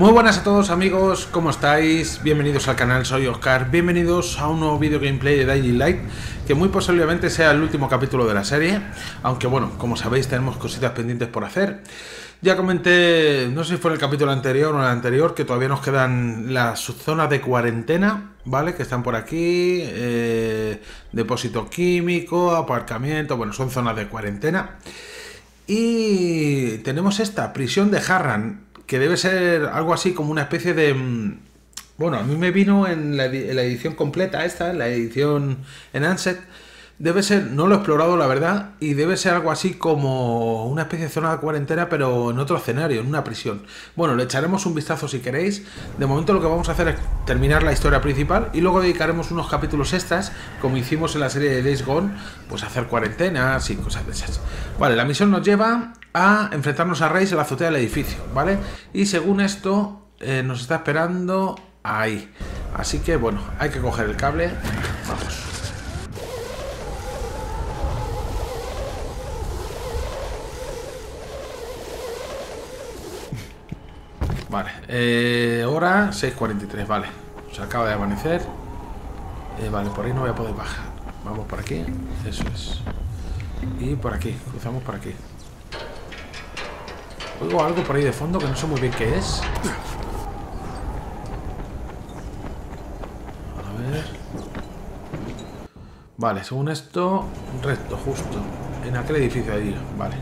Muy buenas a todos amigos, ¿cómo estáis? Bienvenidos al canal, soy Oscar. Bienvenidos a un nuevo vídeo gameplay de Dying Light, que muy posiblemente sea el último capítulo de la serie. Aunque bueno, como sabéis tenemos cositas pendientes por hacer. Ya comenté, no sé si fue en el capítulo anterior o en el anterior, que todavía nos quedan las zonas de cuarentena, ¿vale? Que están por aquí, depósito químico, aparcamiento, bueno, son zonas de cuarentena. Y tenemos esta prisión de Harran, que debe ser algo así como una especie de... Bueno, a mí me vino en la edición completa esta, en la edición Enhanced. Debe ser, no lo he explorado la verdad, y debe ser algo así como una especie de zona de cuarentena, pero en otro escenario, en una prisión. Bueno, le echaremos un vistazo si queréis. De momento lo que vamos a hacer es terminar la historia principal y luego dedicaremos unos capítulos extras, como hicimos en la serie de Days Gone, pues a hacer cuarentenas y cosas de esas. Vale, la misión nos lleva a enfrentarnos a Race en la azotea del edificio, ¿vale? Y según esto, nos está esperando ahí. Así que bueno, hay que coger el cable. Vamos. Vale, hora 6:43, vale. Se acaba de amanecer. Vale, por ahí no voy a poder bajar. Vamos por aquí, eso es. Y por aquí, cruzamos por aquí. Oigo algo por ahí de fondo que no sé muy bien qué es. A ver. Vale, según esto, recto, justo. En aquel edificio de allí, vale.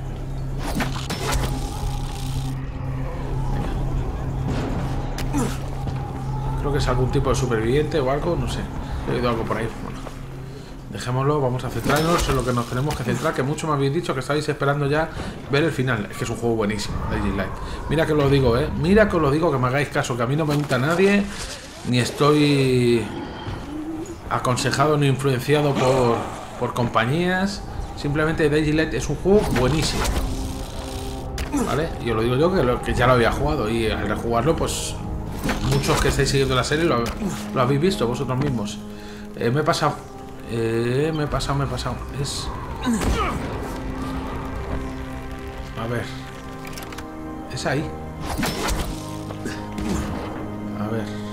Creo que es algún tipo de superviviente o algo, no sé. He oído algo por ahí. Bueno, dejémoslo, vamos a centrarnos en lo que nos tenemos que centrar, que mucho me habéis dicho que estáis esperando ya ver el final. Es que es un juego buenísimo, Dying Light. Mira que os lo digo, mira que os lo digo, que me hagáis caso, que a mí no me gusta nadie, ni estoy aconsejado ni influenciado por compañías. Simplemente Dying Light es un juego buenísimo, ¿vale? Y os lo digo yo, que ya lo había jugado, y al rejugarlo, pues muchos que estáis siguiendo la serie lo habéis visto vosotros mismos. Me he pasado. Me he pasado. Es... A ver. Es ahí. A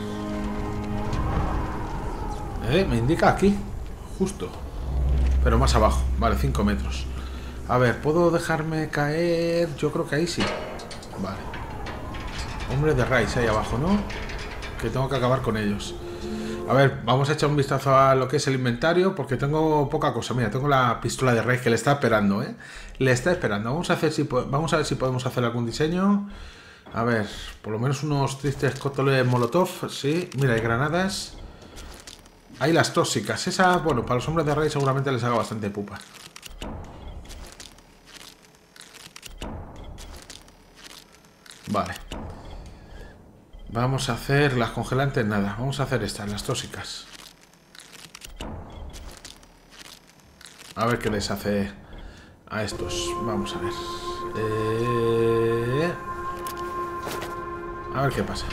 ver. Me indica aquí. Justo. Pero más abajo. Vale, 5 metros. A ver, ¿puedo dejarme caer? Yo creo que ahí sí. Vale. Hombre de Rice ahí abajo, ¿no? Que tengo que acabar con ellos. A ver, vamos a echar un vistazo a lo que es el inventario, porque tengo poca cosa. Mira, tengo la pistola de Rice que le está esperando, Le está esperando. Vamos a ver si podemos hacer algún diseño. A ver, por lo menos unos tristes cócteles Molotov. Sí, mira, hay granadas. Hay las tóxicas. Esa, bueno, para los hombres de Rice seguramente les haga bastante pupa. Vale. Vamos a hacer las congelantes, nada. Vamos a hacer estas, las tóxicas. A ver qué les hace a estos. Vamos a ver. A ver qué pasa.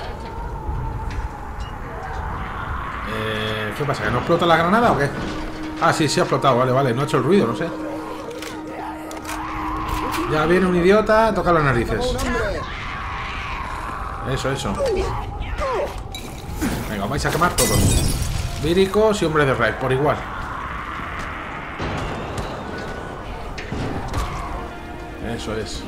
¿Qué pasa? ¿Que no explota la granada o qué? Ah, sí, sí ha explotado. Vale, vale. No ha hecho el ruido, no sé. Ya viene un idiota, toca las narices. Eso. Venga, vais a quemar todos. Víricos y hombres de raid, por igual. Eso es.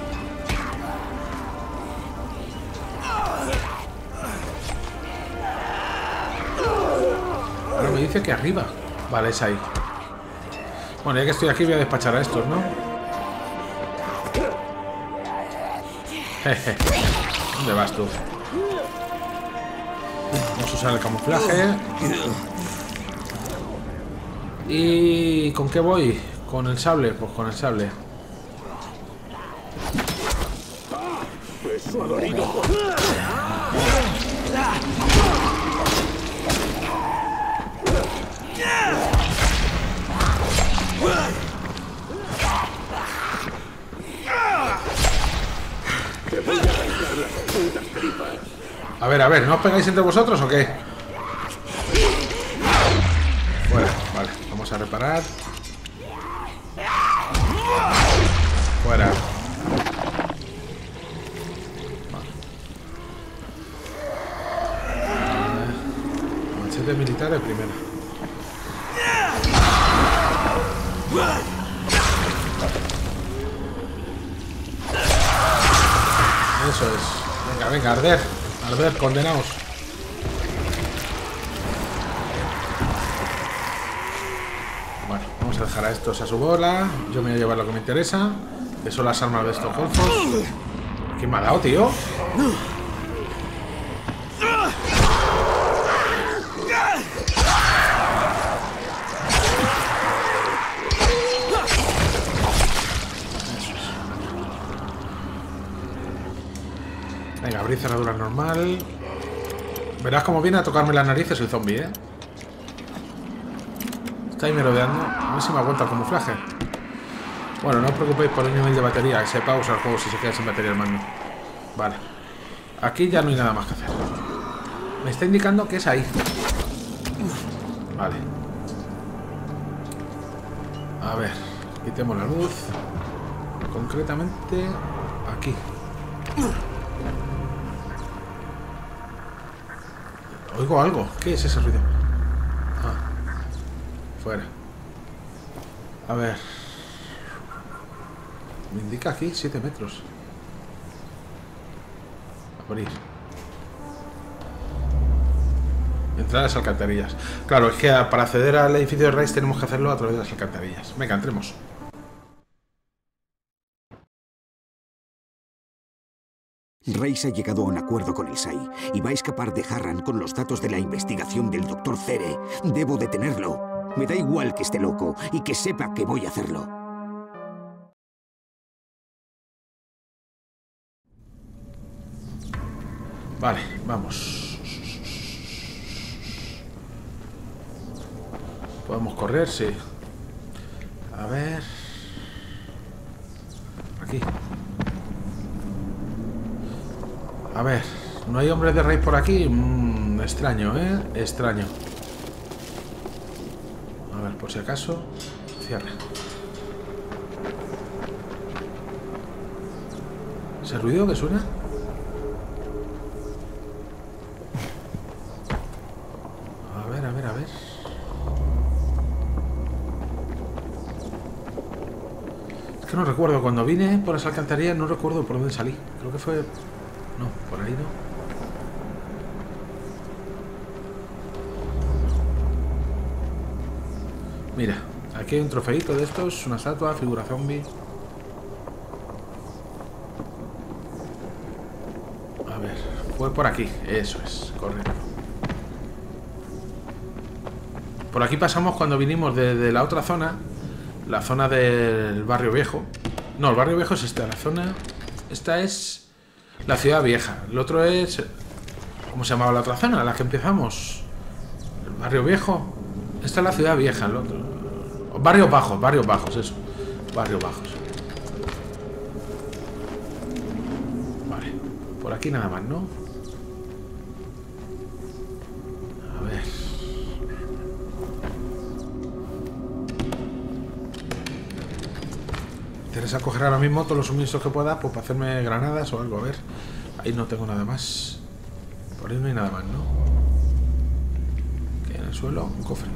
Ahora me dice que arriba. Vale, es ahí. Bueno, ya que estoy aquí voy a despachar a estos, ¿no? Jeje. ¿Dónde vas tú? Vamos a usar el camuflaje. ¿Y con qué voy? ¿Con el sable? Pues con el sable. A ver, ¿no os pegáis entre vosotros o qué? Fuera, vale, vamos a reparar. Fuera. de militar de primera. Eso es. Venga, venga, arder. Arder, condenaos. Bueno, vamos a dejar a estos a su bola. Yo me voy a llevar lo que me interesa, que son las armas de estos golfos. ¿Quién me ha dado, tío? Venga, abrir cerradura normal. Verás cómo viene a tocarme las narices el zombie, ¿eh? Está ahí merodeando. A ver si me aguanta el camuflaje. Bueno, no os preocupéis por el nivel de batería. Se pausa el juego si se queda sin batería el mando. Vale. Aquí ya no hay nada más que hacer. Me está indicando que es ahí. Vale. A ver. Quitemos la luz. Concretamente aquí. Oigo algo. ¿Qué es ese ruido? Ah. Fuera. A ver. Me indica aquí 7 metros. Abrir. Entrar a las alcantarillas. Claro, es que para acceder al edificio de Rise tenemos que hacerlo a través de las alcantarillas. Venga, entremos. Rise ha llegado a un acuerdo con el SAI y va a escapar de Harran con los datos de la investigación del Dr. Zere. Debo detenerlo. Me da igual que esté loco y que sepa que voy a hacerlo. Vale, vamos. ¿Podemos correr? Sí. A ver. Aquí. A ver. ¿No hay hombres de Rise por aquí? Extraño, ¿eh? Extraño. A ver, por si acaso. Cierra. ¿Ese ruido que suena? A ver, a ver, a ver. Es que no recuerdo. Cuando vine por las alcantarillas no recuerdo por dónde salí. Creo que fue... No, por ahí no. Mira, aquí hay un trofeito de estos, una estatua, figura zombie. A ver, fue por aquí, eso es, correcto. Por aquí pasamos cuando vinimos de la otra zona, la zona del barrio viejo. No, el barrio viejo es esta, la zona... Esta es la ciudad vieja, el otro es... ¿Cómo se llamaba la otra zona? La que empezamos. El barrio viejo. Esta es la ciudad vieja, el otro. Barrios bajos, eso. Barrios bajos. Vale. Por aquí nada más, ¿no? A ver. Me interesa coger ahora mismo todos los suministros que pueda, pues para hacerme granadas o algo. A ver. Ahí no tengo nada más. Por ahí no hay nada más, ¿no? Que en el suelo, un cofre.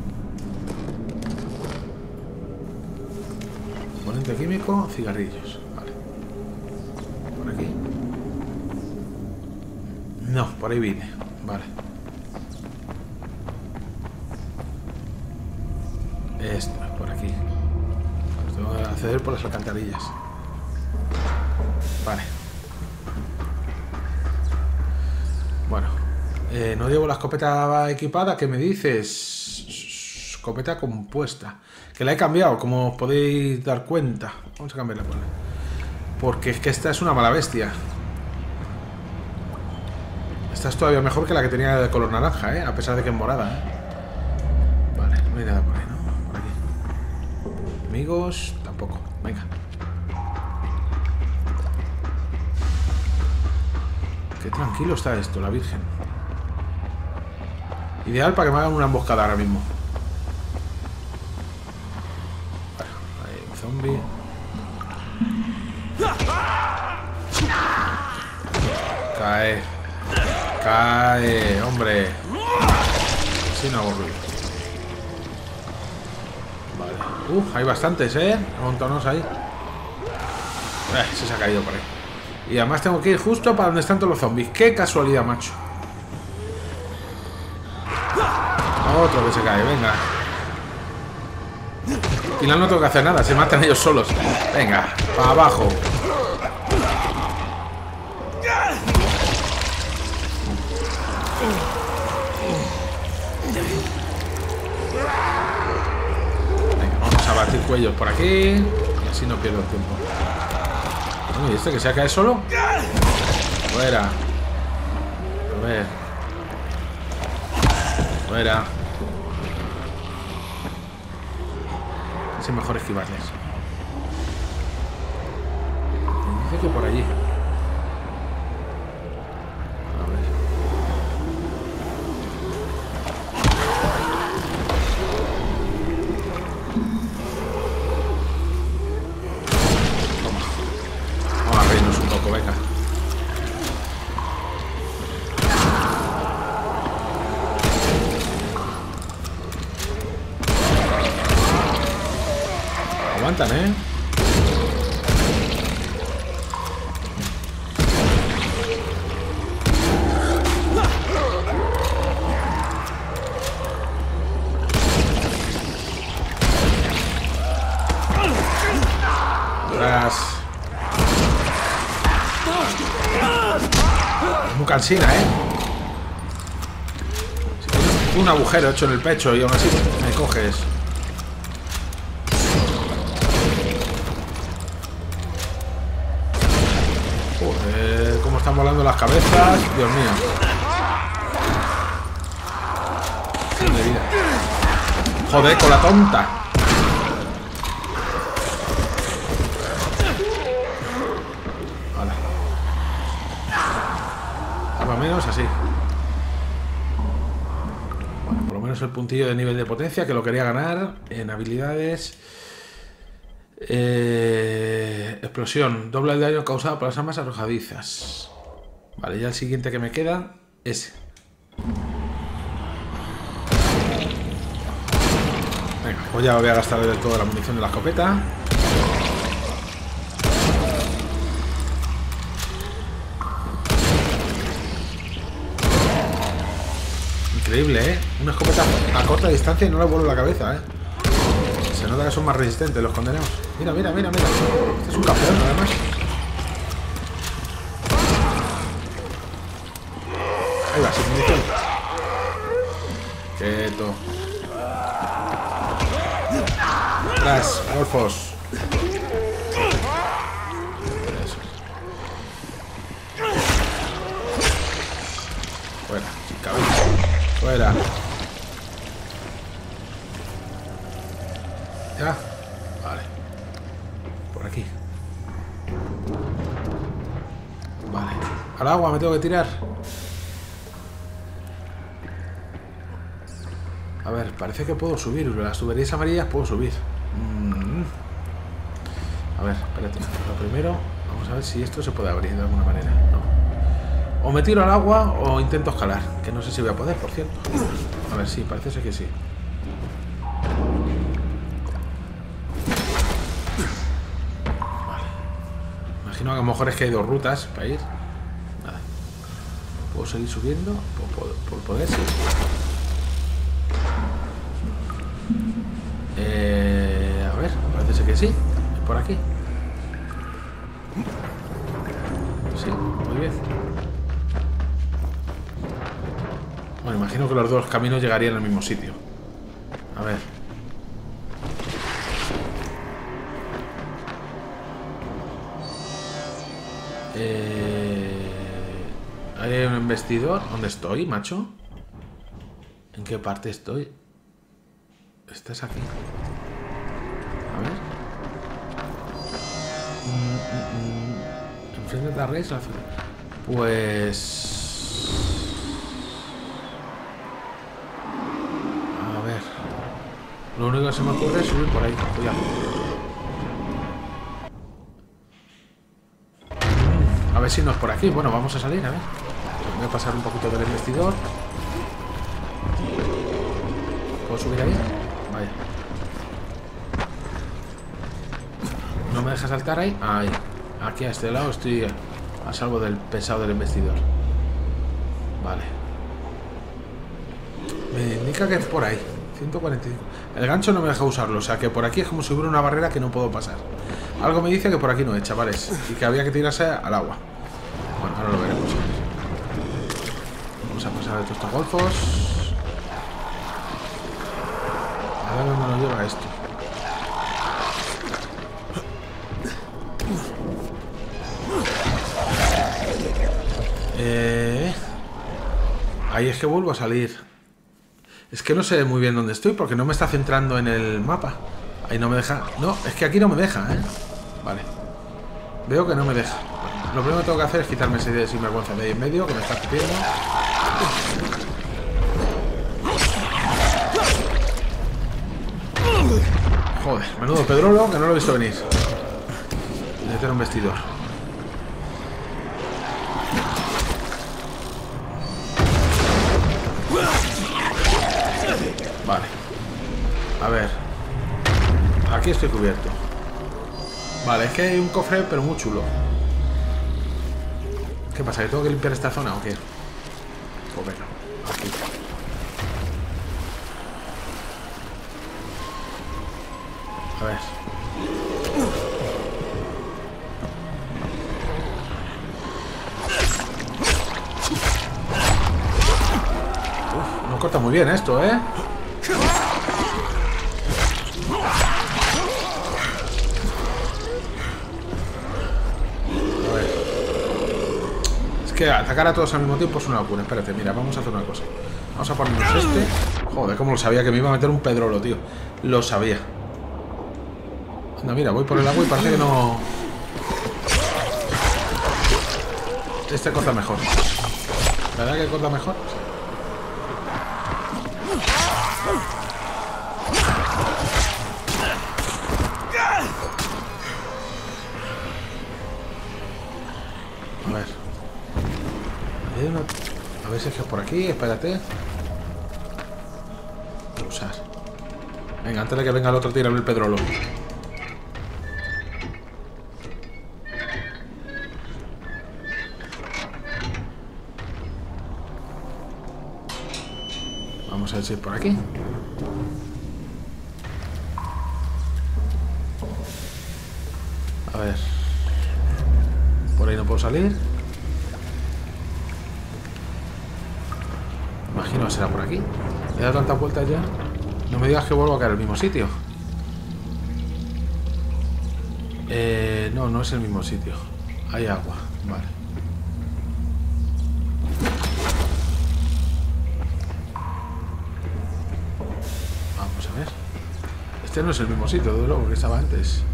Componente químico, cigarrillos. Vale. Por aquí. No, por ahí vine. Vale. Esto, por aquí. Pues tengo que acceder por las alcantarillas. Vale. Bueno. No llevo la escopeta equipada. ¿Qué me dices? Escopeta compuesta. Que la he cambiado, como os podéis dar cuenta. Vamos a cambiarla por ahí. Porque es que esta es una mala bestia. Esta es todavía mejor que la que tenía de color naranja, ¿eh? A pesar de que es morada, ¿eh? Vale, no hay nada por ahí, ¿no? Por aquí. Amigos, tampoco. Venga. Qué tranquilo está esto, la Virgen. Ideal para que me hagan una emboscada ahora mismo. Zombie. Cae. Cae, hombre. Así no hago ruido. Vale. Hay bastantes, montones ahí. Se ha caído por ahí. Y además tengo que ir justo para donde están todos los zombies. Qué casualidad, macho. Otro que se cae, venga. Al final no tengo que hacer nada, se matan ellos solos. Venga, para abajo. Venga, vamos a batir cuellos por aquí. Y así no pierdo el tiempo. ¿Y este que se cae solo? Fuera. A ver. Fuera. Es mejor esquivarles. Me dice que por allí. A ver. Toma. Vamos a reírnos un poco, venga. Aguantan, Es muy cansina, un agujero hecho en el pecho y aún así me coges. Joder, cómo están volando las cabezas. Dios mío. De vida. Joder, con la tonta. Vale. Más o menos así. Bueno, por lo menos el puntillo de nivel de potencia, que lo quería ganar. En habilidades. Explosión. Dobla el daño causado por las armas arrojadizas. Vale, ya el siguiente que me queda. Ese. Venga, pues ya voy a gastar del todo la munición de la escopeta. Increíble, una escopeta a corta distancia y no le vuelo la cabeza, Se nota que son más resistentes los condenados. Mira, mira, mira, mira. Este es un campeón, además. Ahí va, sin munición. Quieto. Atrás, golfos. Eso. Fuera, sin cabeza. Fuera. Ya. Vale. Por aquí. Vale. Al agua me tengo que tirar. A ver, parece que puedo subir. Las tuberías amarillas puedo subir. A ver, espérate. Lo primero, vamos a ver si esto se puede abrir de alguna manera. No. O me tiro al agua o intento escalar. Que no sé si voy a poder, por cierto. A ver, sí, parece ser que sí. Vale. Imagino que a lo mejor es que hay dos rutas para ir. Nada. ¿Puedo seguir subiendo? Por poder, sí. A ver, parece ser que sí. Es por aquí. Sí, muy bien. Bueno, imagino que los dos caminos llegarían al mismo sitio. A ver. Hay un investidor. ¿Dónde estoy, macho? ¿En qué parte estoy? Estás aquí. A ver. Enfrente de la red. Pues... A ver. Lo único que se me ocurre es subir por ahí. Cuidado. A ver si no es por aquí. Bueno, vamos a salir, a ver. Voy a pasar un poquito del investidor. ¿Puedo subir ahí? Vaya. ¿No me deja saltar ahí? Ahí. Aquí a este lado estoy a salvo del pesado del investidor. Vale. Me indica que es por ahí. 145. El gancho no me deja usarlo, o sea que por aquí es como si hubiera una barrera que no puedo pasar. Algo me dice que por aquí no es, chavales, y que había que tirarse al agua. Bueno, ahora lo veremos. Vamos a pasar de todos estos golfos. A ver dónde nos lleva esto. Ahí es que vuelvo a salir. Es que no sé muy bien dónde estoy porque no me está centrando en el mapa. Ahí no me deja. No, es que aquí no me deja, ¿eh? Vale. Veo que no me deja. Bueno, lo primero que tengo que hacer es quitarme ese sinvergüenza de ahí en medio que me está cupiendo. Joder, menudo pedrolo que no lo he visto venir. Debe tener un vestidor. Vale. A ver. Aquí estoy cubierto. Vale, es que hay un cofre, pero muy chulo. ¿Qué pasa? ¿Que tengo que limpiar esta zona o qué? Pues venga, aquí. A ver. Uf, no corta muy bien esto, ¿eh? Que atacar a todos al mismo tiempo es una locura. Espérate, mira, vamos a hacer una cosa. Vamos a ponernos este. Joder, cómo lo sabía que me iba a meter un pedrolo, tío. Lo sabía. Anda, mira, voy por el agua y parece que no. Este corta mejor. ¿Verdad que corta mejor? A ver. A ver si es que es por aquí, espérate. Voy a usar. Venga, antes de que venga el otro, tírame el pedrolo. Vamos a ver si es por aquí. A ver. Por ahí no puedo salir. Imagino que será por aquí. He dado tantas vueltas ya. No me digas que vuelvo a caer al mismo sitio. No, no es el mismo sitio. Hay agua, vale. Vamos a ver. Este no es el mismo sitio, de luego, que estaba antes.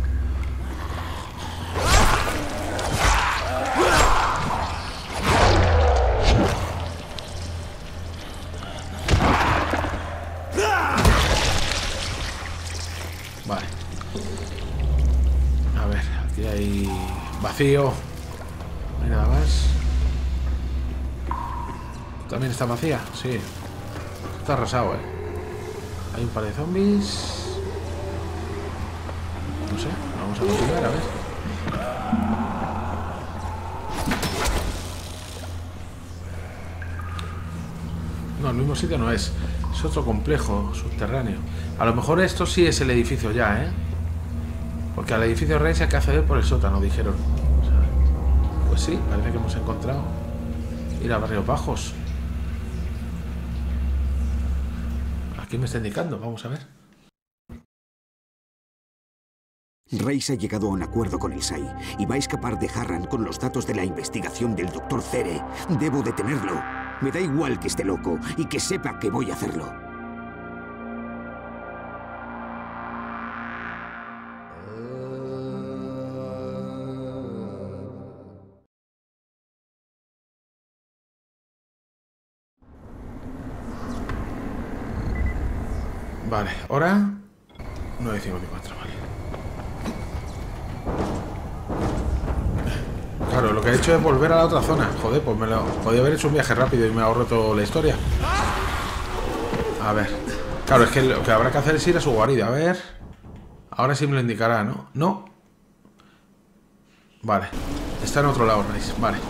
Vale. A ver, aquí hay vacío. No hay nada más. ¿También está vacía? Sí. Está arrasado, ¿eh? Hay un par de zombies. No sé, vamos a continuar, a ver. No, el mismo sitio no es. Es otro complejo subterráneo. A lo mejor esto sí es el edificio ya, ¿eh? Porque al edificio Reis hay que acceder por el sótano, dijeron. O sea, pues sí, parece que hemos encontrado ir a Barrios Bajos. Aquí me está indicando, vamos a ver. Reis ha llegado a un acuerdo con el SAI y va a escapar de Harran con los datos de la investigación del Dr. Cere. Debo detenerlo. Me da igual que esté loco y que sepa que voy a hacerlo. Vale, hora 9:54, vale. Claro, lo que he hecho es volver a la otra zona. Joder, pues podía haber hecho un viaje rápido y me ahorro toda la historia. A ver. Claro, es que lo que habrá que hacer es ir a su guarida. A ver. Ahora sí me lo indicará, ¿no? No. Vale. Está en otro lado, Rice. Vale.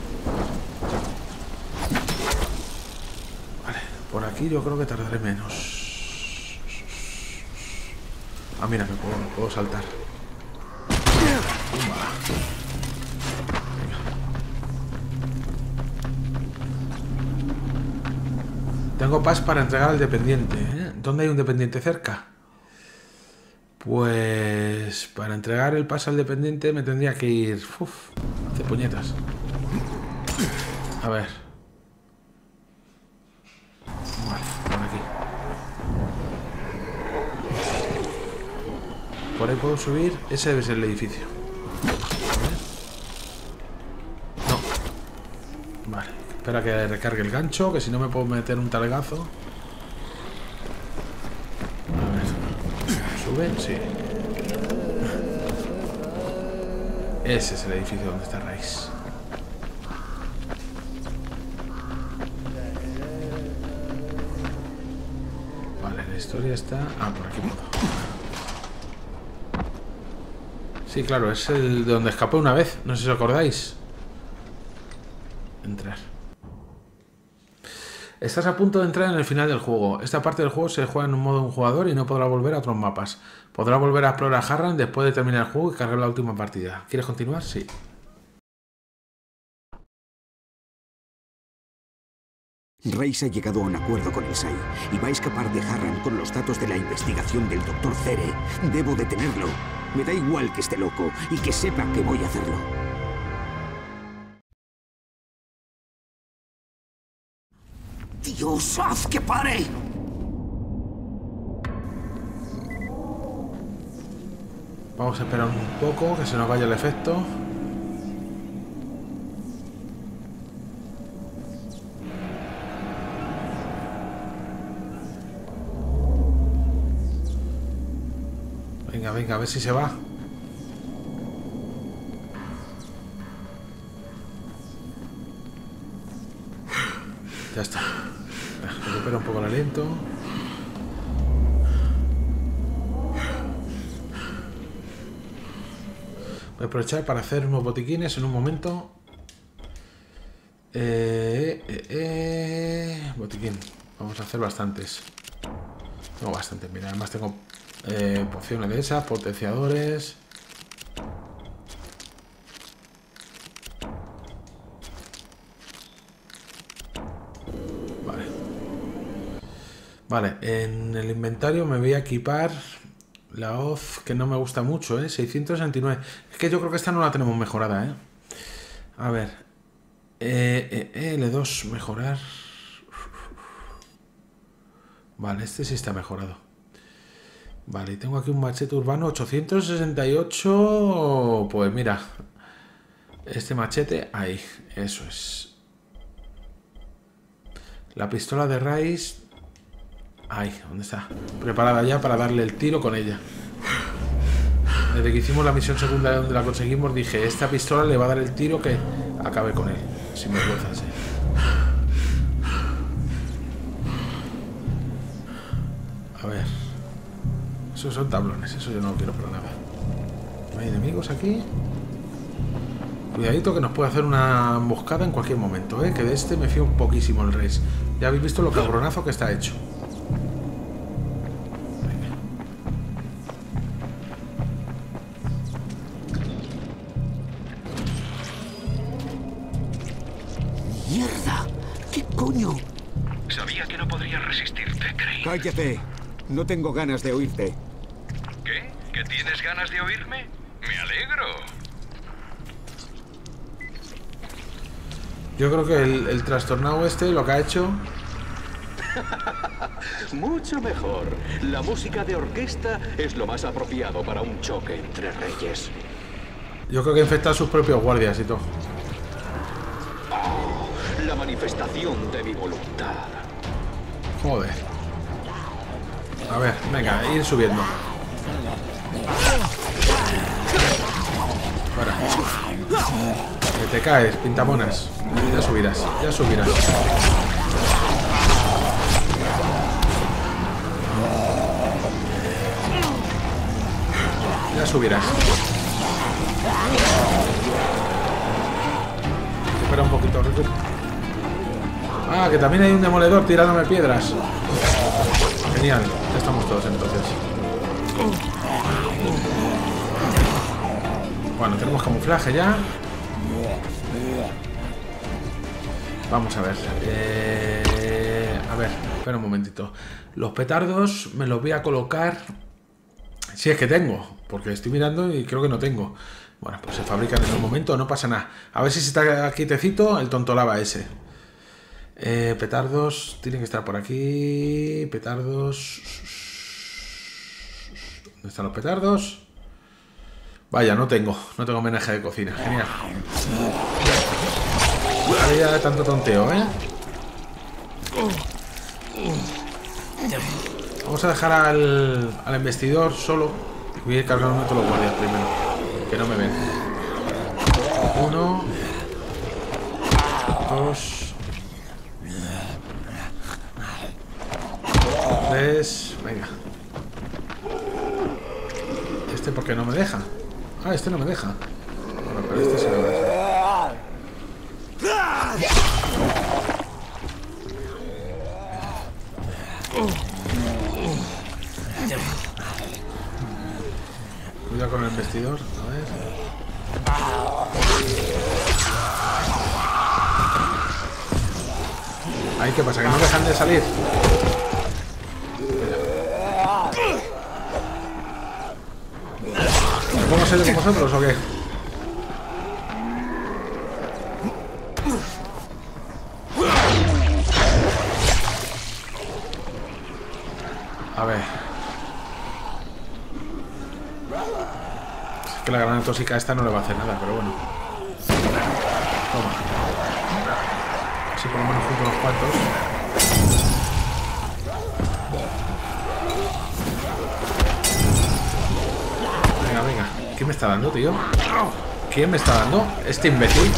Vale. Por aquí yo creo que tardaré menos. Ah, mira, me puedo saltar. Tengo pas para entregar al dependiente, ¿eh? ¿Dónde hay un dependiente cerca? Pues para entregar el pas al dependiente me tendría que ir... Uf, hace puñetas. A ver. Vale, por aquí. Por ahí puedo subir. Ese debe ser el edificio. No. Vale. Espera que recargue el gancho, que si no me puedo meter un talgazo. A ver. ¿Sube? Sí. Ese es el edificio donde está Rice. Vale, la historia está... Ah, por aquí puedo. Sí, claro, es el de donde escapé una vez. No sé si os acordáis. Entrar. Estás a punto de entrar en el final del juego. Esta parte del juego se juega en un modo un jugador y no podrá volver a otros mapas. Podrá volver a explorar Harran después de terminar el juego y cargar la última partida. ¿Quieres continuar? Sí. Rice ha llegado a un acuerdo con el SAI y va a escapar de Harran con los datos de la investigación del Dr. Cere. Debo detenerlo. Me da igual que esté loco y que sepa que voy a hacerlo. ¡Dios, haz que pare! Vamos a esperar un poco, que se nos vaya el efecto. Venga, venga, a ver si se va. Ya está. Recupera un poco el aliento. Voy a aprovechar para hacer unos botiquines en un momento. Botiquín. Vamos a hacer bastantes. Tengo bastantes, mira, además tengo pociones de esas, potenciadores. Vale. Vale, en el inventario me voy a equipar la hoz, que no me gusta mucho, 669. Es que yo creo que esta no la tenemos mejorada, A ver. L2, mejorar. Vale, este sí está mejorado. Vale, y tengo aquí un machete urbano 868. Pues mira, este machete, ahí, eso es. La pistola de Rice, ahí, ¿dónde está? Preparada ya para darle el tiro con ella. Desde que hicimos la misión secundaria donde la conseguimos, dije, esta pistola le va a dar el tiro que acabe con él. Sin vergüenza, sí. A ver. Esos son tablones, eso yo no lo quiero para nada. ¿No hay enemigos aquí? Cuidadito que nos puede hacer una emboscada en cualquier momento, que de este me fío un poquísimo el Rice. Ya habéis visto lo cabronazo que está hecho. Venga. ¡Mierda! ¿Qué coño? Sabía que no podrías resistirte, Crane. Cállate. No tengo ganas de oírte. ¿Qué? ¿Que tienes ganas de oírme? Me alegro. Yo creo que el trastornado este lo que ha hecho... Mucho mejor. La música de orquesta es lo más apropiado para un choque entre reyes. Yo creo que infecta a sus propios guardias y todo. Oh, la manifestación de mi voluntad. Joder. A ver, venga, ir subiendo. Para. Que te caes, pintamonas. Ya subirás, ya subirás. Ya subirás. Espera un poquito. Ah, que también hay un demoledor tirándome piedras. Genial. Ya estamos todos entonces. Bueno, tenemos camuflaje ya. Vamos a ver. A ver, espera un momentito. Los petardos me los voy a colocar. Si es que tengo, porque estoy mirando y creo que no tengo. Bueno, pues se fabrican en un momento, no pasa nada. A ver si se está quietecito el tontolaba ese. Petardos, tienen que estar por aquí. Petardos. ¿Dónde están los petardos? Vaya, no tengo homenaje de cocina. Genial. Había tanto tonteo, ¿eh? Vamos a dejar al investidor solo. Voy a ir cargando a todos los guardias primero, que no me ven. 1, 2, 3. Venga. ¿Este por qué no me deja? Ah, este no me deja. Bueno, pero este se me deja. Cuidado con el vestidor, a ver. Ahí, ¿qué pasa? ¿Que no dejan de salir? ¿Me pongo serio con vosotros o qué? A ver. Es que la granada tóxica esta no le va a hacer nada, pero bueno. Toma. Así por lo menos junto a unos cuantos. Venga, venga. ¿Quién me está dando, tío? ¿Quién me está dando? Este imbécil.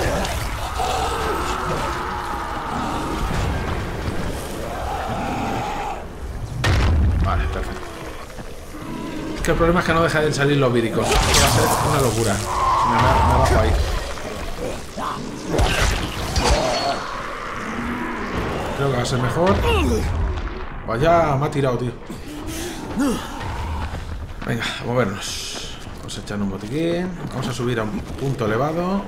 Vale, perfecto. Es que el problema es que no deja de salir los víricos. Va a ser una locura. Me bajo ahí. Creo que va a ser mejor. Vaya, me ha tirado, tío. Venga, a movernos. Vamos a echar un botiquín. Vamos a subir a un punto elevado.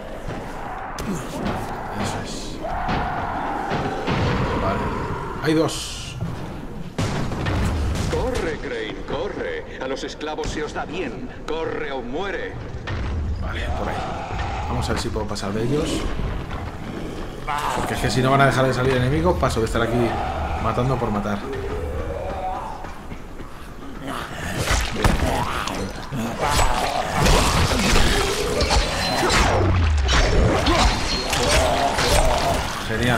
Eso es. Vale. Hay dos. Corre, Crane, corre. A los esclavos se os da bien. Corre o muere. Vale, por ahí. Vamos a ver si puedo pasar de ellos. Porque es que si no van a dejar de salir enemigos, paso de estar aquí matando por matar. Genial.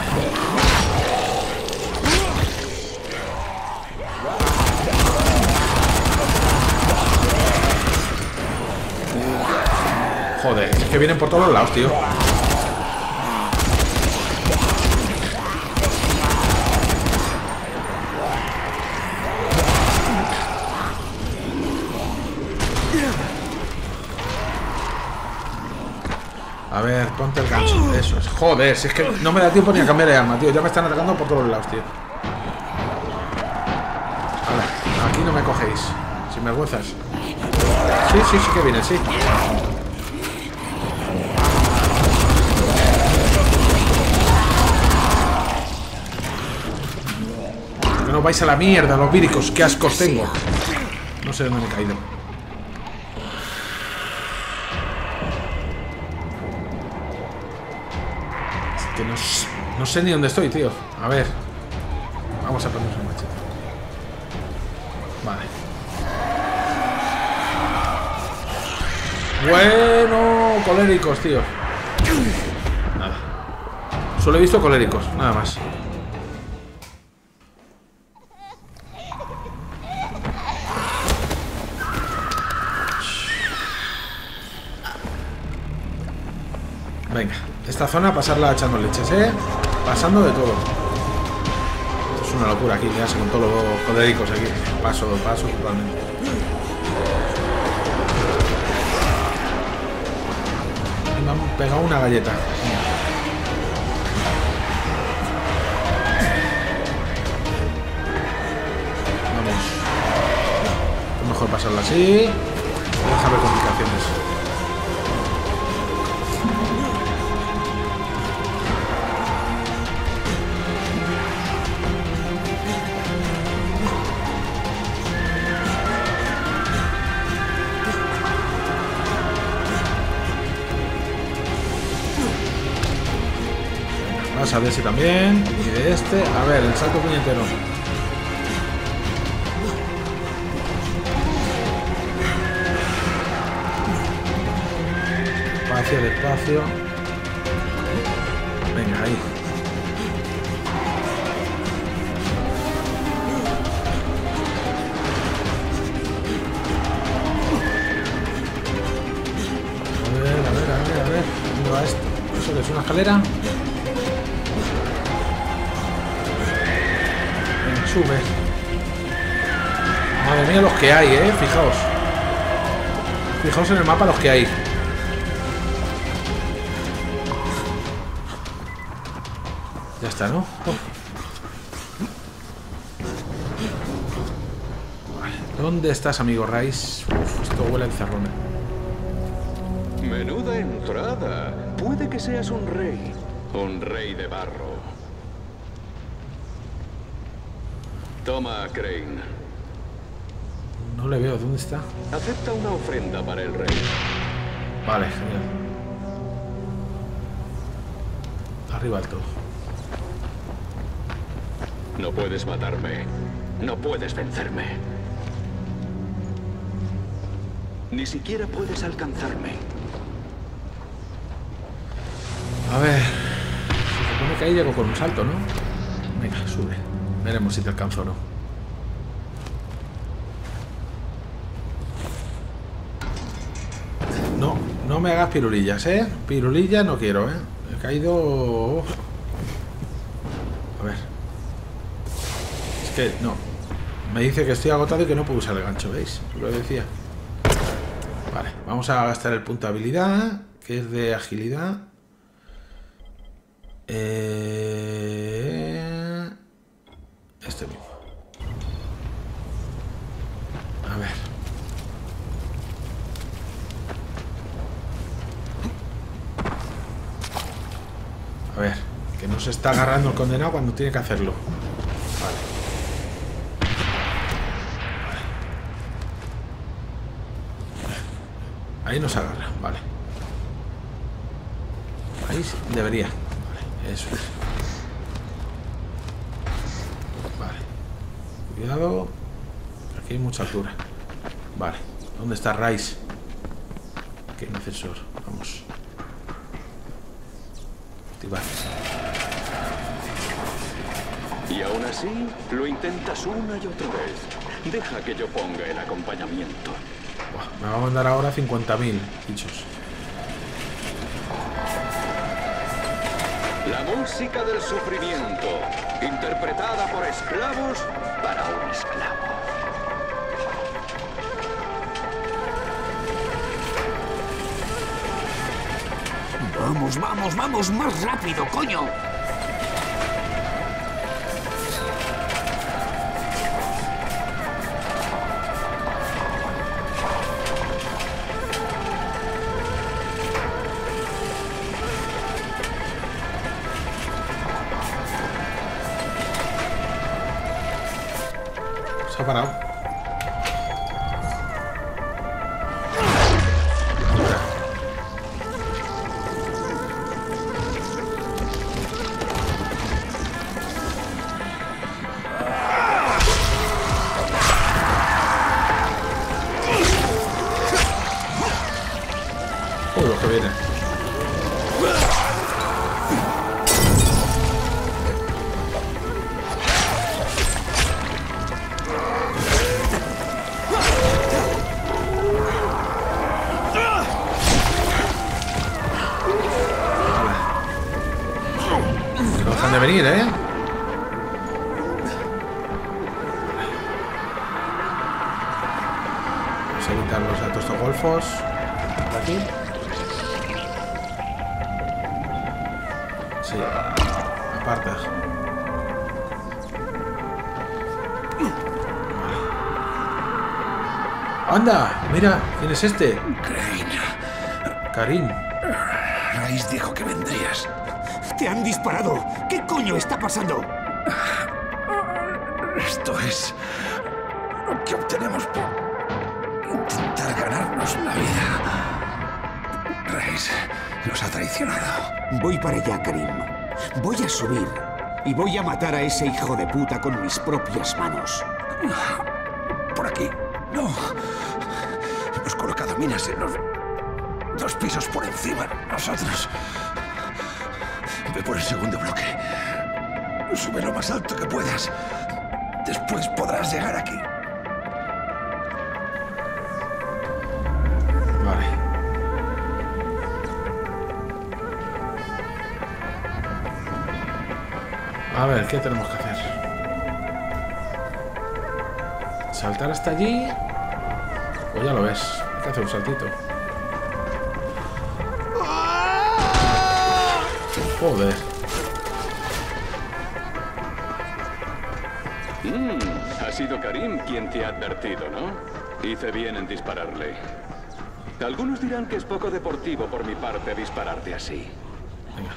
Joder, es que vienen por todos lados, tío. A ver, ponte el gancho. Eso es. Joder, si es que no me da tiempo ni a cambiar de arma, tío. Ya me están atacando por todos lados, tío. Vale, aquí no me cogéis. Sin vergüenzas. Sí, sí, sí que viene, sí. Que no vais a la mierda, los víricos. Qué ascos tengo. No sé dónde me he caído. Que no sé ni dónde estoy, tío. A ver. Vamos a ponernos el machete. Vale. Bueno, coléricos, tío. Nada. Solo he visto coléricos, nada más. Venga, esta zona pasarla echando leches, ¿eh? Pasando de todo. Esto es una locura aquí, ya con todos los coléricos aquí. Paso totalmente. pegado una galleta. Vamos. Es mejor pasarlo así. Deja ver complicaciones. Pasa de ese también. Y de este. A ver, el salto puñetero. Despacio, despacio. Venga, ahí. A ver. ¿Dónde va esto? ¿Eso que es una escalera? Venga, sube. Madre mía los que hay, fijaos. Fijaos en el mapa los que hay. Ya está, ¿no? ¿Dónde estás, amigo Rice? Uf, esto huele a encerrona. Menuda entrada. Puede que seas un rey. Un rey de barro. Toma, Crane. No le veo, ¿dónde está? Acepta una ofrenda para el rey. Vale, genial. Arriba del todo. No puedes matarme. No puedes vencerme. Ni siquiera puedes alcanzarme. A ver. Se supone que ahí llego con un salto, ¿no? Venga, sube. Veremos si te alcanzo o no. No, no me hagas pirulillas, ¿eh? Pirulillas no quiero, ¿eh? He caído... A ver. Es que no. Me dice que estoy agotado y que no puedo usar el gancho, ¿veis? Lo decía. Vale, vamos a gastar el punto de habilidad, que es de agilidad. Este mismo. A ver. A ver, que no se está agarrando el condenado cuando tiene que hacerlo. Vale. Ahí no se agarra, vale. Ahí sí, debería. Vale, eso es. Vale. Cuidado. Aquí hay mucha altura. Vale. ¿Dónde está Rice? Aquí hay un ascensor. Vamos. Activar. Y aún así, lo intentas una y otra vez. Deja que yo ponga el acompañamiento. Buah, me va a mandar ahora 50.000 bichos. La música del sufrimiento, interpretada por esclavos para un esclavo. Vamos, vamos, vamos, más rápido, coño. Se ha parado. Lo que viene. No dejan de venir, ¿eh? Vamos a evitar los altos golfos. Por aquí. Sí. Aparta. ¡Anda! Mira, ¿quién es este? Crane. Karim. Rice dijo que vendrías. ¡Te han disparado! ¿Qué coño está pasando? Esto es lo que obtenemos por intentar ganarnos la vida. Rice nos ha traicionado. Voy para allá, Karim. Voy a subir y voy a matar a ese hijo de puta con mis propias manos. Por aquí. No. Hemos colocado minas en los 2 pisos por encima de nosotros. Ve por el segundo bloque. Sube lo más alto que puedas. Después podrás llegar aquí. Vale. A ver, ¿qué tenemos que hacer? ¿Saltar hasta allí? Pues ya lo ves. Hay que hacer un saltito. Joder. Ha sido Karim quien te ha advertido, ¿no? Hice bien en dispararle. Algunos dirán que es poco deportivo por mi parte dispararte así. Venga.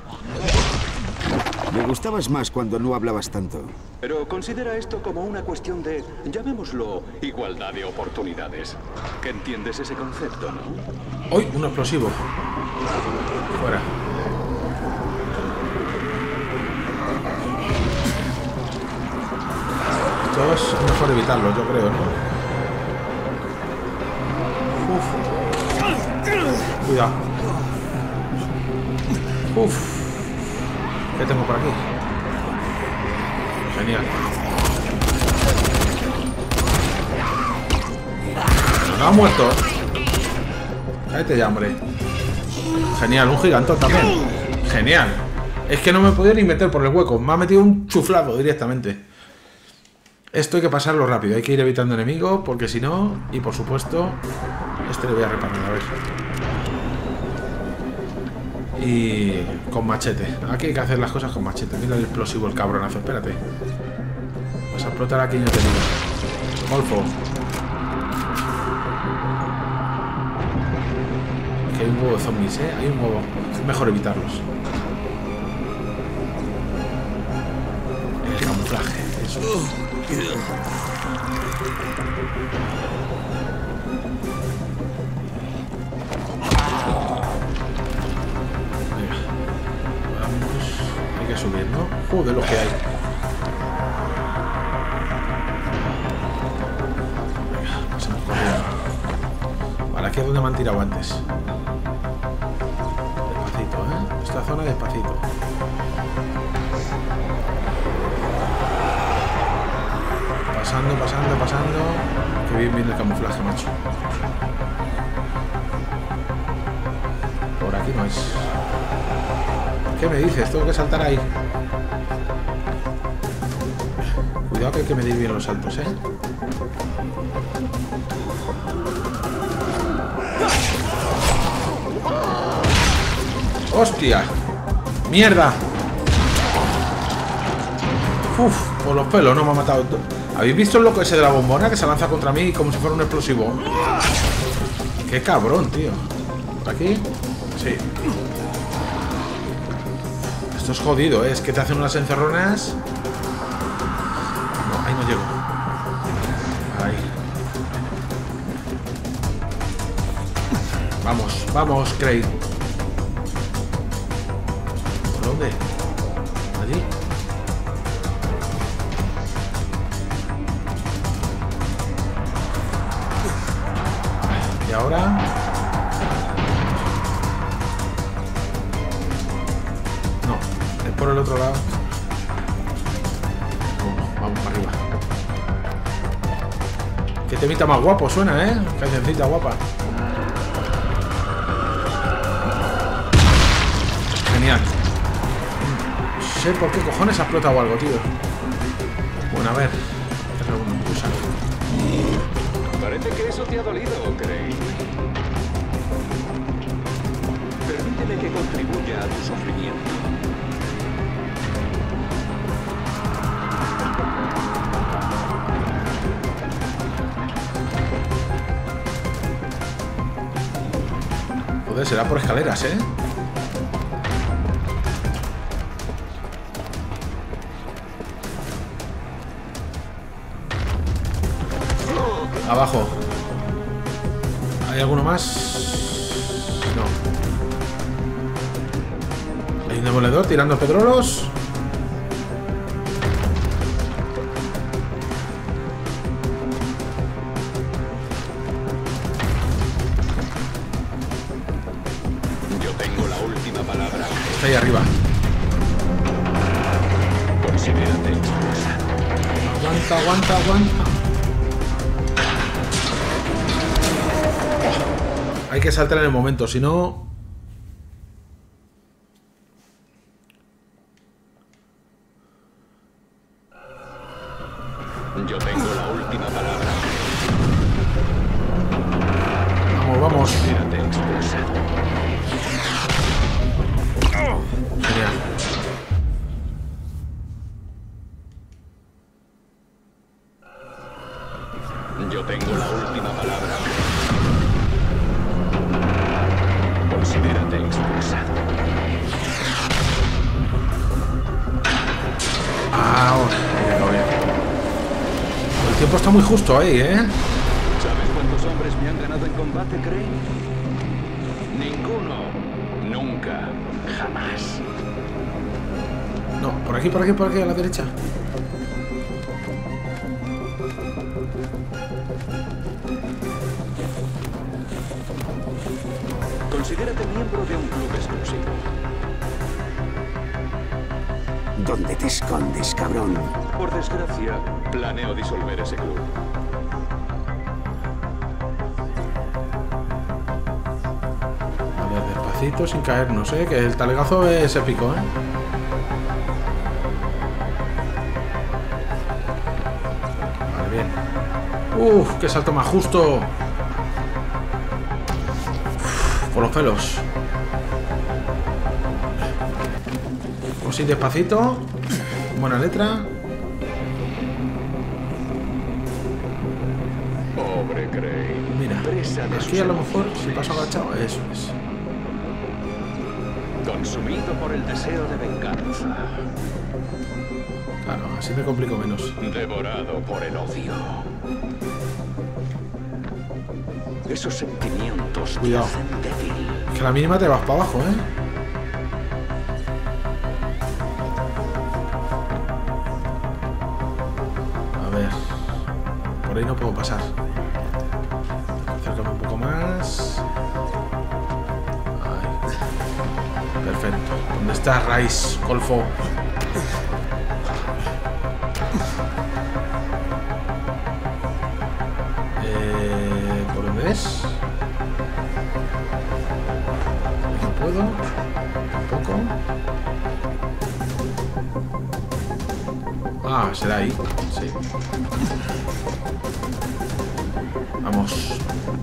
Me gustabas más cuando no hablabas tanto. Pero considera esto como una cuestión de, llamémoslo, igualdad de oportunidades. ¿Que entiendes ese concepto, no? ¡Uy! Un explosivo. Fuera. Esto es mejor evitarlo, yo creo, ¿no? Uf. Cuidado. Uf. ¿Qué tengo por aquí? Genial. No ha muerto. Cállate ya, hombre. Genial, un gigantón también. Genial. Es que no me podía ni meter por el hueco. Me ha metido un chuflado directamente. Esto hay que pasarlo rápido. Hay que ir evitando enemigos, porque si no... Y por supuesto... Este le voy a reparar, a ver. Y... con machete. Aquí hay que hacer las cosas con machete. Mira el explosivo, el cabronazo. Espérate. Vas a explotar aquí y no te digo. Golfo. Es que hay un huevo de zombies, ¿eh? Hay un huevo. Es mejor evitarlos. El camuflaje. Eso. Venga. Vamos. Hay que subir, ¿no? Joder, lo que hay. Venga, pasamos corriendo. Vale, aquí es donde me han tirado antes. Despacito, ¿eh? Esta zona despacito. Pasando, pasando, pasando. Qué bien viene el camuflaje, macho. Por aquí no es. ¿Qué me dices? Tengo que saltar ahí. Cuidado que hay que medir bien los saltos, ¿eh? ¡Hostia! ¡Mierda! Uf, por los pelos no me ha matado. ¿Habéis visto el loco ese de la bombona que se lanza contra mí como si fuera un explosivo? ¡Qué cabrón, tío! ¿Por aquí? Sí. Esto es jodido, ¿eh? Es que te hacen unas encerronas. No, ahí no llego. Ahí. Vamos, vamos, Craig. ¿Por dónde? ¿Allí? Y ahora... No, es por el otro lado. Vamos para arriba. Qué temita más guapo suena, ¿eh? Cancioncita guapa. Genial. No sé por qué cojones ha explotado algo, tío. Bueno, a ver. Parece que eso te ha dolido, Craig. Permíteme que contribuya a tu sufrimiento. Joder, será por escaleras, ¿eh? Abajo. ¿Hay alguno más? No. Hay un demoledor tirando pedrolos. Yo tengo la última palabra. Está ahí arriba. Considérate expulsado. Aguanta, aguanta, aguanta. Hay que saltar en el momento, si no... Yo tengo la última palabra. Vamos, vamos. Considérate expulsado. Genial. Yo tengo la última palabra. Considérate expulsado. Ahora, ya lo veo. El tiempo está muy justo ahí, ¿eh? ¿Sabes cuántos hombres me han ganado en combate, Crane? Ninguno. Nunca. Jamás. No, por aquí, por aquí, por aquí, a la derecha. Considérate miembro de un club exclusivo. ¿Dónde te escondes, cabrón? Por desgracia, planeo disolver ese club. Vale, despacito, sin caernos, ¿eh? Que el talegazo es épico, ¿eh? Vale, bien. ¡Uf! ¡Qué salto más justo! Uf, por los pelos. Vamos a ir despacito. Buena letra. Pobre Crane. Mira, Presa de aquí sus a lo mejor, emociones. si paso agachado, eso es. Consumido por el deseo de venganza. Claro, así me complico menos. Devorado por el odio. Esos sentimientos te Cuidado. hacen débil. Es que a la mínima te vas para abajo, ¿eh? A ver. Por ahí no puedo pasar. Acércame un poco más. Ahí. Perfecto. ¿Dónde está Rice, Golfo? ¿Por dónde es? No puedo. Tampoco. Ah, será ahí. Sí. Vamos.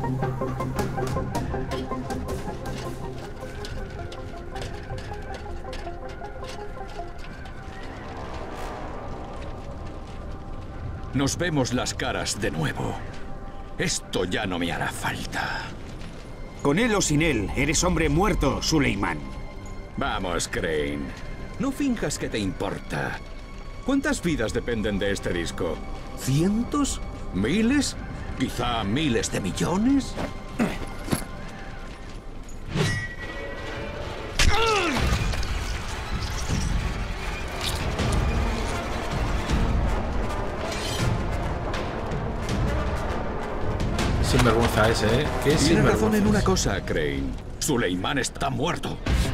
Nos vemos las caras de nuevo. Esto ya no me hará falta. Con él o sin él, eres hombre muerto, Suleiman. Vamos, Crane. No finjas que te importa. ¿Cuántas vidas dependen de este disco? ¿Cientos? ¿Miles? ¿Quizá miles de millones? Sinvergüenza ese, ¿eh? Qué Tienes sinvergüenza. razón en una cosa, Crane. Suleiman está muerto.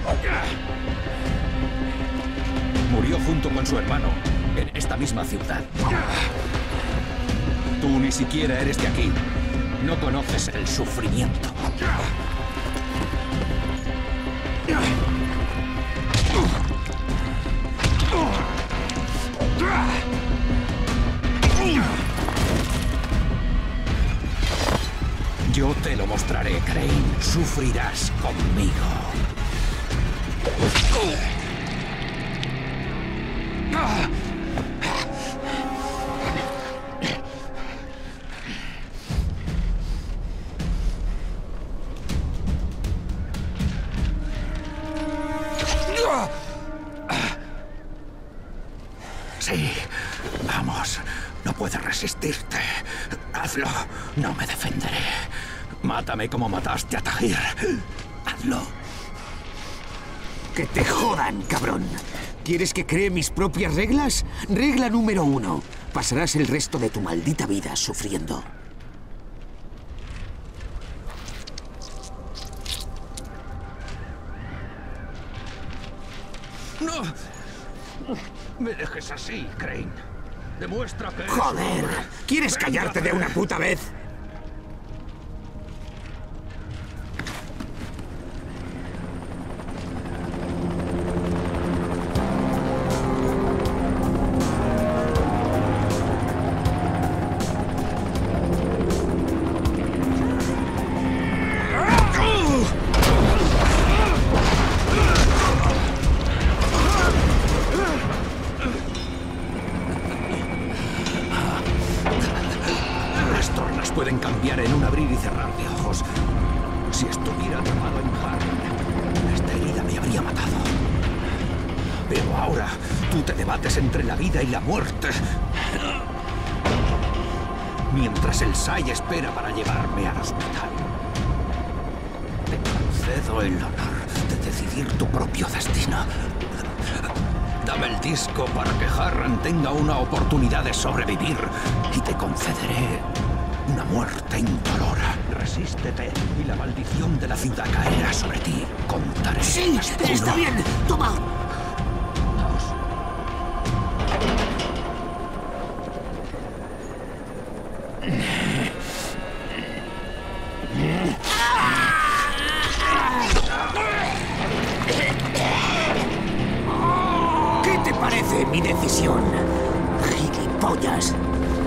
Murió junto con su hermano en esta misma ciudad. Tú ni siquiera eres de aquí. No conoces el sufrimiento. Yo te lo mostraré, Crane. Sufrirás conmigo. puedes resistirte. Hazlo. No me defenderé. Mátame como mataste a Tahir. Hazlo. ¡Que te jodan, cabrón! ¿Quieres que cree mis propias reglas? Regla número 1. Pasarás el resto de tu maldita vida sufriendo. ¡No! Me dejes así, Crane. Demuestra que... ¡Joder! ¿Quieres callarte de una puta vez? Pueden cambiar en un abrir y cerrar de ojos. Si estuviera atrapado en Harran, esta herida me habría matado. Pero ahora tú te debates entre la vida y la muerte. Mientras el SAI espera para llevarme al hospital. Te concedo el honor de decidir tu propio destino. Dame el disco para que Harran tenga una oportunidad de sobrevivir y te concederé una muerte indolora. Resístete y la maldición de la ciudad caerá sobre ti. Contaré. ¡Sí! ¡Está bien! ¡Toma! ¿Qué te parece mi decisión? ¡Gilipollas!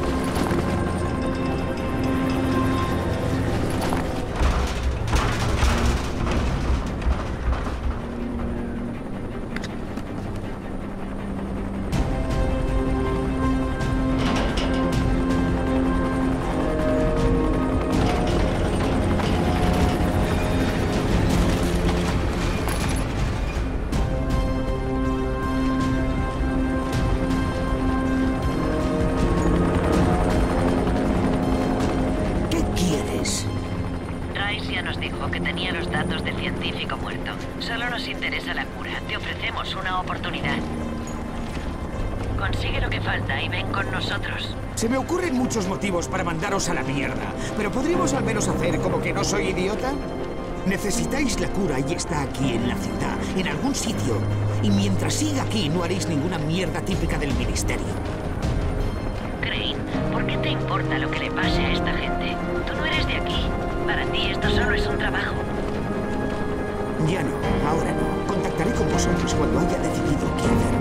Solo nos interesa la cura. Te ofrecemos una oportunidad. Consigue lo que falta y ven con nosotros. Se me ocurren muchos motivos para mandaros a la mierda, pero ¿podríamos al menos hacer como que no soy idiota? Necesitáis la cura y está aquí en la ciudad, en algún sitio. Y mientras siga aquí no haréis ninguna mierda típica del ministerio. Crane, ¿por qué te importa lo que le pase a esta gente? Tú no eres de aquí. Para ti esto solo es un trabajo. Ya no, ahora no. Contactaré con vosotros cuando haya decidido qué hacer.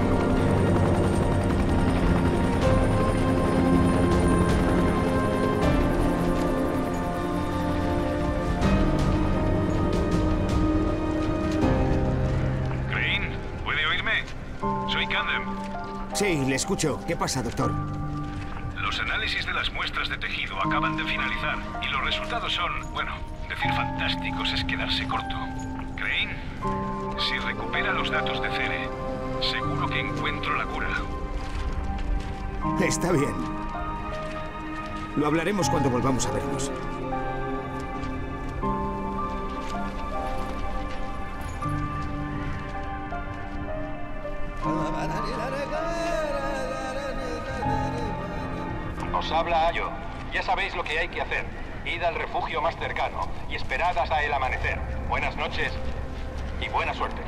Crane, ¿puede oírme? Soy Camden. Sí, le escucho. ¿Qué pasa, doctor? Los análisis de las muestras de tejido acaban de finalizar y los resultados son, bueno, decir fantásticos es quedarse corto. Crane, si recupera los datos de Cere, seguro que encuentro la cura. Está bien. Lo hablaremos cuando volvamos a vernos. Os habla Ayo. Ya sabéis lo que hay que hacer. Id al refugio más cercano y esperad hasta el amanecer. Buenas noches y buena suerte.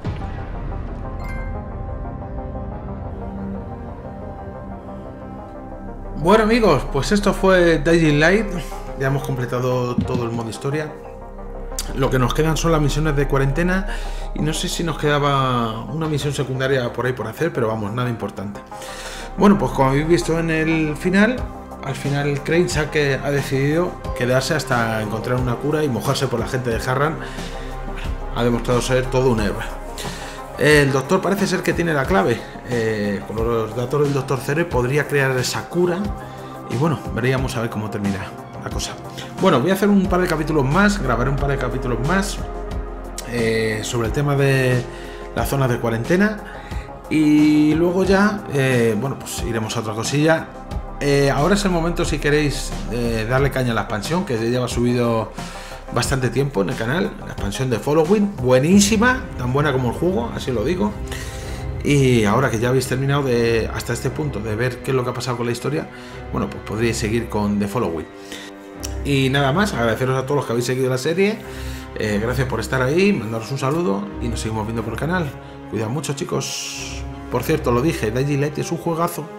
Bueno amigos, pues esto fue Dying Light. Ya hemos completado todo el modo historia. Lo que nos quedan son las misiones de cuarentena. Y no sé si nos quedaba una misión secundaria por ahí por hacer, pero vamos, nada importante. Bueno, pues como habéis visto en el final, al final Crane ha decidido quedarse hasta encontrar una cura y mojarse por la gente de Harran. Bueno, ha demostrado ser todo un héroe. El doctor parece ser que tiene la clave. Con los datos del doctor Cere podría crear esa cura. Y bueno, veríamos a ver cómo termina la cosa. Bueno, voy a hacer un par de capítulos más. Grabaré un par de capítulos más sobre el tema de las zonas de cuarentena. Y luego ya, bueno, pues iremos a otra cosilla. ahora es el momento, si queréis, darle caña a la expansión, que ya lleva subido bastante tiempo en el canal. La expansión de Following, buenísima, tan buena como el juego, así lo digo. Y ahora que ya habéis terminado hasta este punto de ver qué es lo que ha pasado con la historia, bueno, pues podríais seguir con The Following. Y nada más, agradeceros a todos los que habéis seguido la serie. Gracias por estar ahí, mandaros un saludo y nos seguimos viendo por el canal. Cuidado mucho, chicos. Por cierto, lo dije, Dying Light es un juegazo.